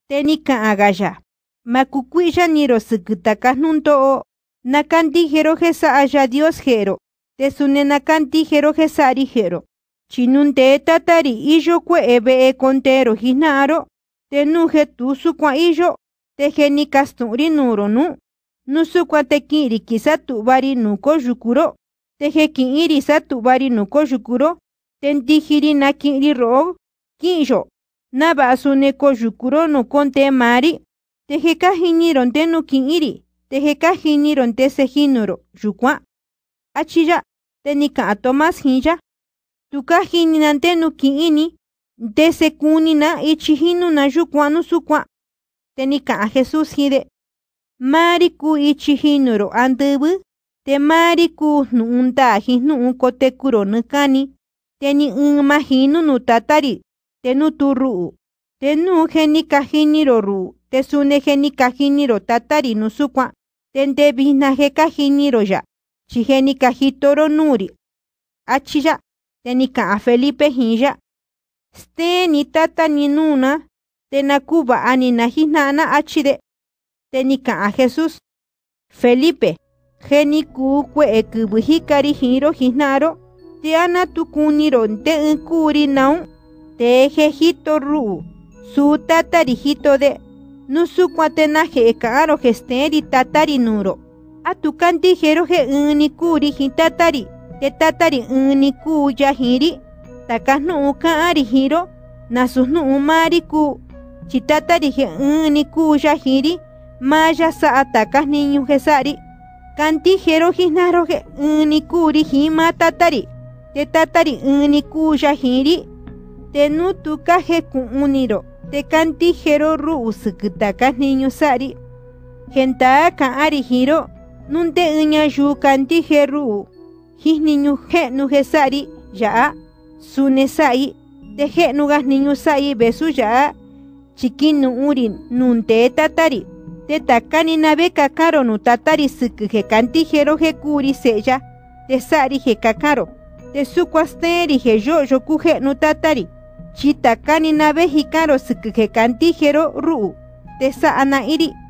Tenika agaya. Makukuya niro sukutaka nunto. Nakanti jero jesa aya Dios jero. Tesune nakanti jero jesari jero. Chinunte tatari iyo kwe ebe kontero hinaro. Tenuje tusu kwa iyo. Tejeni kasturi nuro nu. Nusu kwa tekiri kisa tubari nuko yukuro. Tejeki iri sa tubari nuko yukuro. Tentijiri nakiri ro. Kinjo. Nabasune ko yukuro no konte mari. Tejeka hiniron tenu kiniri. Tejeka hiniron tese hinuro. Yukwa. Achiya. Tenika a Tomás hinja. Tuka hininante nu kinini. Tese kunina ichihinu na yukwa nusukwa. Tenika a Jesús hide. Mariku ichihinuro andubu. Te mariku nuunta hinu kote kuro nukani. Teni mahinu nu tatari. Tenu turu. Tenu geni kajiniro ru. Tesune geni kajiniro tatari nusukwa. Tente binaje kajiniro ya. Chigeni kajitoro nuri. Achiya. Tenika a Felipe hinja. Steni tata ni nuna. Tenakuba anina hinana achide. Tenika a Jesús. Felipe. Geni kukwe ekubujikari hiro hinaro. Te ana tukuniro te nkuri naun. Te jejito ru. Su tatari hito de. Nusukwa tenaje ekaro gesteri tatari nuro. Atukanti jero je unikuri hitatari. Te tatari uniku yahiri. Takasnu ukari hiro. Nasusnu umariku. Chitatari je uniku yahiri. Maya sa atakas niño jesari. Kanti jero jinaro je unikuri hima tatari. Te tatari uniku yahiri. Te nutuka je kuniro. Te kanti jero ru usukutakas niño sari. Genta kaari hiro. Nunte uña yu kanti jeru. His niño je nu jesari. Ya. Sune sai. Te je nugas niño sai besu ya. Chikinu urin. Nunte tatari. Te takani nabe kakaro nu tatari suku je kanti jero je kuri seya. Te sari je kakaro. Te sukwasteri je yo kuje nu tatari. Chitakani nabe hikaro suku je kanti jero ru. Te sa ana iri.